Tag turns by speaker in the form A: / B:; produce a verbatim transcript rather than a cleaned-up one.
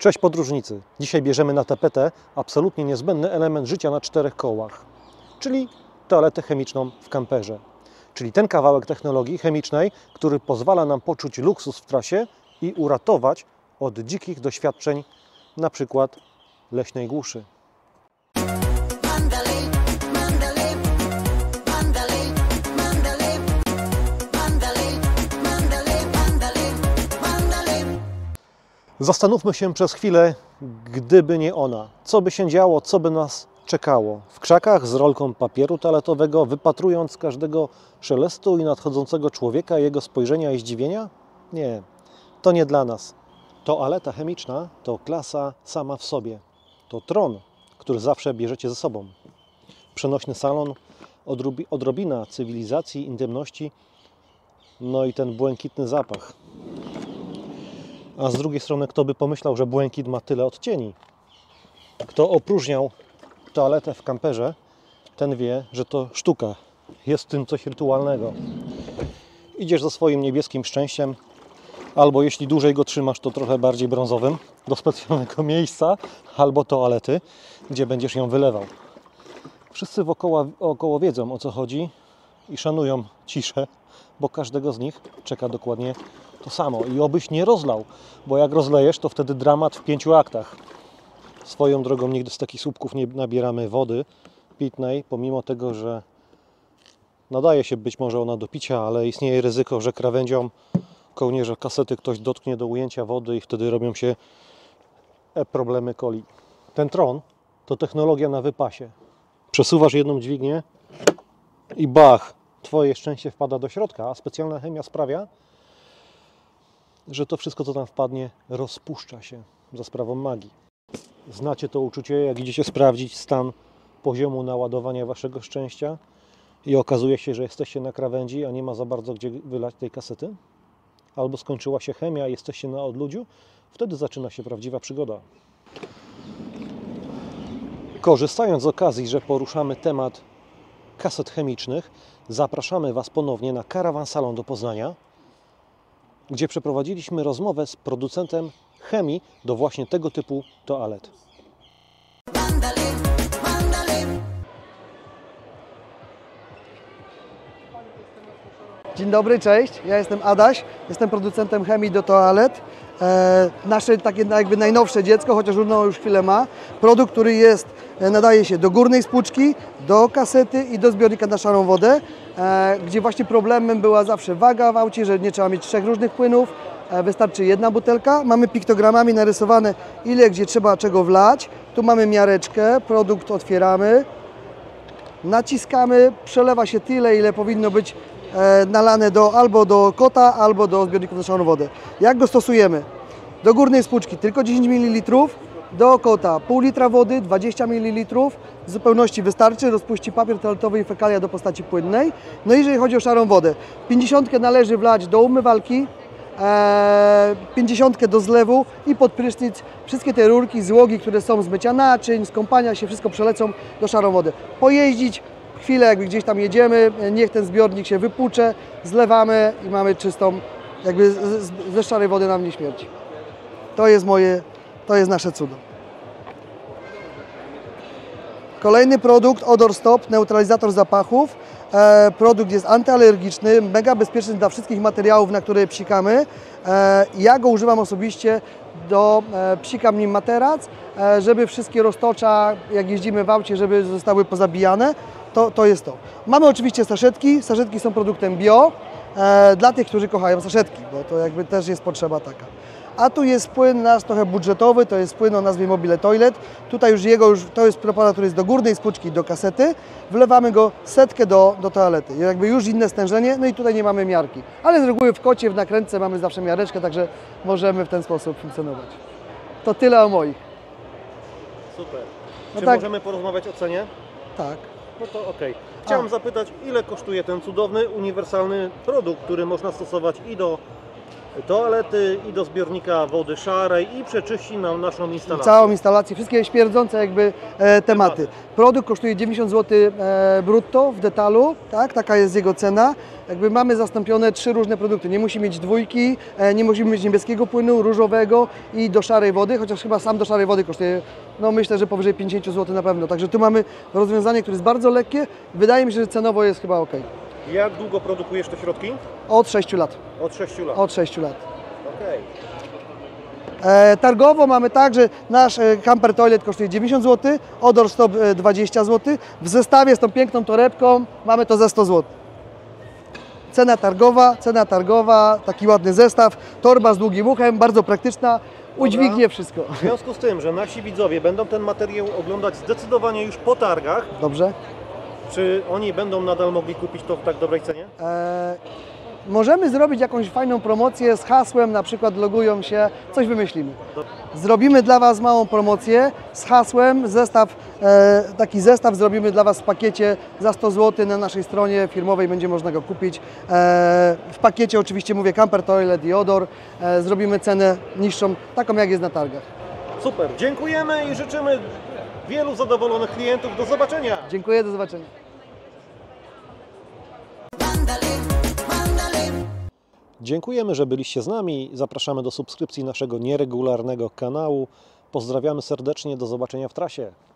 A: Cześć podróżnicy! Dzisiaj bierzemy na tapetę absolutnie niezbędny element życia na czterech kołach, czyli toaletę chemiczną w kamperze. Czyli ten kawałek technologii chemicznej, który pozwala nam poczuć luksus w trasie i uratować od dzikich doświadczeń, na przykład leśnej głuszy. Zastanówmy się przez chwilę, gdyby nie ona. Co by się działo, co by nas czekało? W krzakach z rolką papieru toaletowego, wypatrując każdego szelestu i nadchodzącego człowieka, jego spojrzenia i zdziwienia? Nie, to nie dla nas. Toaleta chemiczna to klasa sama w sobie. To tron, który zawsze bierzecie ze sobą. Przenośny salon, odrobina cywilizacji, intymności, no i ten błękitny zapach. A z drugiej strony, kto by pomyślał, że błękit ma tyle odcieni? Kto opróżniał toaletę w kamperze, ten wie, że to sztuka. Jest w tym coś rytualnego. Idziesz za swoim niebieskim szczęściem, albo jeśli dłużej go trzymasz, to trochę bardziej brązowym, do specjalnego miejsca, albo toalety, gdzie będziesz ją wylewał. Wszyscy wokoło, wokoło wiedzą, o co chodzi i szanują ciszę, bo każdego z nich czeka dokładnie to samo. I obyś nie rozlał, bo jak rozlejesz, to wtedy dramat w pięciu aktach. Swoją drogą nigdy z takich słupków nie nabieramy wody pitnej, pomimo tego, że nadaje się być może ona do picia, ale istnieje ryzyko, że krawędzią kołnierza kasety ktoś dotknie do ujęcia wody i wtedy robią się problemy coli. Ten tron to technologia na wypasie. Przesuwasz jedną dźwignię i bach, twoje szczęście wpada do środka, a specjalna chemia sprawia, że to wszystko, co tam wpadnie, rozpuszcza się za sprawą magii. Znacie to uczucie, jak idziecie sprawdzić stan poziomu naładowania waszego szczęścia i okazuje się, że jesteście na krawędzi, a nie ma za bardzo gdzie wylać tej kasety? Albo skończyła się chemia i jesteście na odludziu? Wtedy zaczyna się prawdziwa przygoda. Korzystając z okazji, że poruszamy temat kaset chemicznych, zapraszamy was ponownie na Karawan Salon do Poznania, gdzie przeprowadziliśmy rozmowę z producentem chemii do właśnie tego typu toalet.
B: Dzień dobry, cześć. Ja jestem Adaś, jestem producentem chemii do toalet. E, nasze takie jakby najnowsze dziecko, chociaż ono już chwilę ma. Produkt, który jest, nadaje się do górnej spłuczki, do kasety i do zbiornika na szarą wodę, e, gdzie właśnie problemem była zawsze waga w aucie, że nie trzeba mieć trzech różnych płynów, e, wystarczy jedna butelka. Mamy piktogramami narysowane, ile gdzie trzeba czego wlać. Tu mamy miareczkę, produkt otwieramy, naciskamy, przelewa się tyle, ile powinno być nalane do, albo do kota, albo do zbiorników na szarą wodę. Jak go stosujemy? Do górnej spłuczki tylko dziesięć mililitrów, do kota pół litra wody, dwadzieścia mililitrów, w zupełności wystarczy, rozpuści papier toaletowy i fekalia do postaci płynnej. No i jeżeli chodzi o szarą wodę, pięćdziesiątkę należy wlać do umywalki, e, pięćdziesiątkę do zlewu i pod prysznic. Wszystkie te rurki, złogi, które są z mycia naczyń, z kąpania się, wszystko przelecą do szarą wodę. Pojeździć, chwilę jakby gdzieś tam jedziemy, niech ten zbiornik się wypłucze, zlewamy i mamy czystą, jakby ze szarej wody nam nie śmierci. To jest moje, to jest nasze cudo. Kolejny produkt, Odor Stop, neutralizator zapachów. E, produkt jest antyalergiczny, mega bezpieczny dla wszystkich materiałów, na które psikamy. E, ja go używam osobiście, do, e, psikam nim materac, e, żeby wszystkie roztocza, jak jeździmy w aucie, żeby zostały pozabijane. To, to jest to. Mamy oczywiście saszetki. Saszetki są produktem bio, e, dla tych, którzy kochają saszetki, bo to jakby też jest potrzeba taka. A tu jest płyn nasz trochę budżetowy, to jest płyn o nazwie Mobile Toilet. Tutaj już jego, już, to jest preparat, który jest do górnej spłuczki, do kasety. Wlewamy go setkę do, do toalety. Jakby już inne stężenie, no i tutaj nie mamy miarki. Ale z reguły w kocie, w nakrętce mamy zawsze miareczkę, także możemy w ten sposób funkcjonować. To tyle o moich.
A: Super.
B: No
A: Czy
B: tak.
A: możemy porozmawiać o cenie?
B: Tak.
A: No to okej. Chciałem
B: A.
A: zapytać, ile kosztuje ten cudowny, uniwersalny produkt, który można stosować i do toalety i do zbiornika wody szarej i przeczyści nam naszą instalację.
B: Całą instalację, wszystkie śmierdzące jakby e, tematy. Produkt kosztuje dziewięćdziesiąt złotych e, brutto w detalu, tak? Taka jest jego cena. Jakby mamy zastąpione trzy różne produkty. Nie musi mieć dwójki, e, nie musimy mieć niebieskiego płynu, różowego i do szarej wody, chociaż chyba sam do szarej wody kosztuje, no myślę, że powyżej pięćdziesiąt złotych na pewno. Także tu mamy rozwiązanie, które jest bardzo lekkie. Wydaje mi się, że cenowo jest chyba ok.
A: Jak długo produkujesz te środki?
B: Od sześciu lat.
A: Od sześciu lat.
B: Od sześciu lat.
A: Okej.
B: E, targowo mamy tak, że nasz e, camper toilet kosztuje dziewięćdziesiąt złotych, Odor Stop e, dwadzieścia złotych. W zestawie z tą piękną torebką mamy to za sto złotych. Cena targowa, cena targowa, taki ładny zestaw, torba z długim uchem, bardzo praktyczna, udźwignie wszystko.
A: W związku z tym, że nasi widzowie będą ten materiał oglądać zdecydowanie już po targach,
B: Dobrze?
A: czy oni będą nadal mogli kupić to w tak dobrej cenie?
B: E, możemy zrobić jakąś fajną promocję z hasłem, na przykład logują się, coś wymyślimy. Zrobimy dla Was małą promocję z hasłem, zestaw, e, taki zestaw zrobimy dla Was w pakiecie za sto złotych na naszej stronie firmowej, będzie można go kupić. E, w pakiecie oczywiście mówię camper toilet i odor, e, zrobimy cenę niższą, taką jak jest na targach.
A: Super, dziękujemy i życzymy wielu zadowolonych klientów. Do zobaczenia!
B: Dziękuję, do zobaczenia.
A: Dziękujemy, że byliście z nami. Zapraszamy do subskrypcji naszego nieregularnego kanału. Pozdrawiamy serdecznie, do zobaczenia w trasie.